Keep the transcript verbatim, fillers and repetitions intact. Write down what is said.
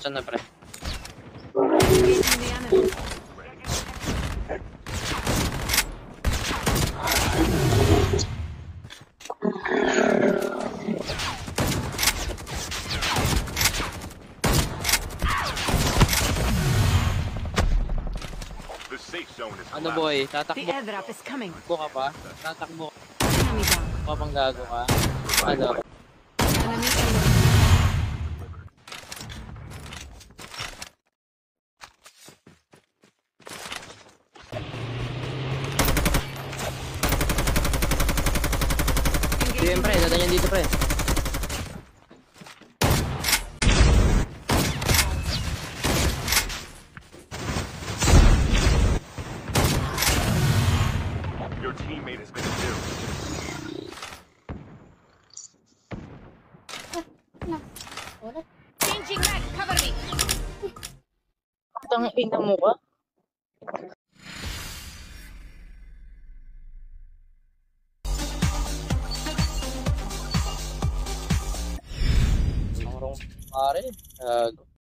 Saan na, pre? Ano boy, tatakbo Takbo ka pa? Tatakbo ka pang gago ka? Ano? Sige pre, dadanyan dito pre. Changing mag, cover me. Tang ina mo ka? Pare, uh,